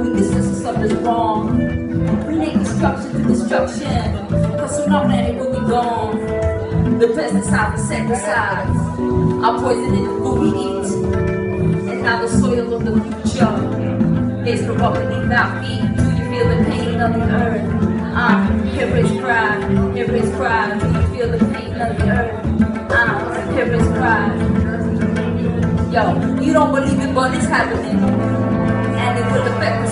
when this is something's wrong. Bring destruction to destruction, cause sooner or later we'll be gone. The pesticides, insecticides are poisoning the food we eat, and now the soil of the future is corrupt beneath our feet. Do you feel the pain of the earth? Here is cry, here is cry. Do you feel the pain of the earth? Here is cry. Yo, you don't believe it, but it's happening, and it will affect